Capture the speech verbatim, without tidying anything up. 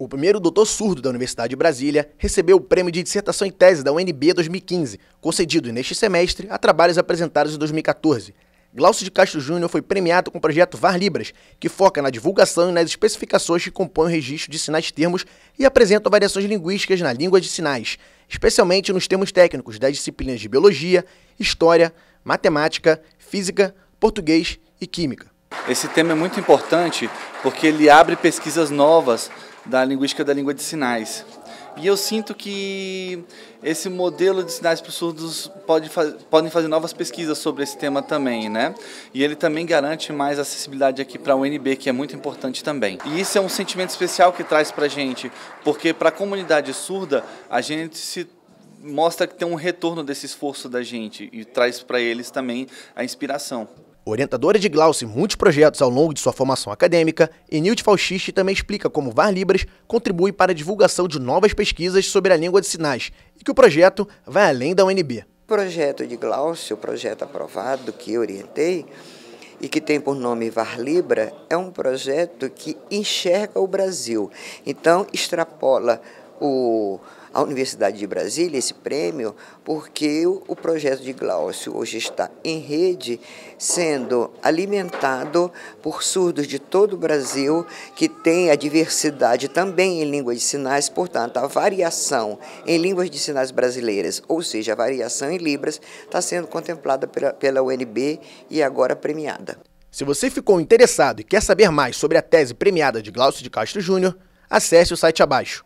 O primeiro doutor surdo da Universidade de Brasília recebeu o prêmio de dissertação em tese da U N B dois mil e quinze, concedido neste semestre a trabalhos apresentados em dois mil e quatorze. Glaucio de Castro Júnior foi premiado com o projeto VAR Libras, que foca na divulgação e nas especificações que compõem o registro de sinais termos e apresentam variações linguísticas na língua de sinais, especialmente nos termos técnicos das disciplinas de Biologia, História, Matemática, Física, Português e Química. Esse tema é muito importante porque ele abre pesquisas novas da linguística da língua de sinais. E eu sinto que esse modelo de sinais para os surdos pode faz, podem fazer novas pesquisas sobre esse tema também, né? E ele também garante mais acessibilidade aqui para a U N B, que é muito importante também. E isso é um sentimento especial que traz para a gente, porque para a comunidade surda, a gente se mostra que tem um retorno desse esforço da gente e traz para eles também a inspiração. Orientadora de Glaucio em muitos projetos ao longo de sua formação acadêmica, Enilde Fauchisti também explica como o VAR Libras contribui para a divulgação de novas pesquisas sobre a língua de sinais e que o projeto vai além da U N B. O projeto de Glaucio, o projeto aprovado que eu orientei e que tem por nome VAR Libra, é um projeto que enxerga o Brasil. Então, extrapola o... a Universidade de Brasília, esse prêmio, porque o, o projeto de Glaucio hoje está em rede, sendo alimentado por surdos de todo o Brasil, que tem a diversidade também em língua de sinais, portanto, a variação em línguas de sinais brasileiras, ou seja, a variação em Libras, está sendo contemplada pela, pela U N B e agora premiada. Se você ficou interessado e quer saber mais sobre a tese premiada de Glaucio de Castro Júnior, acesse o site abaixo.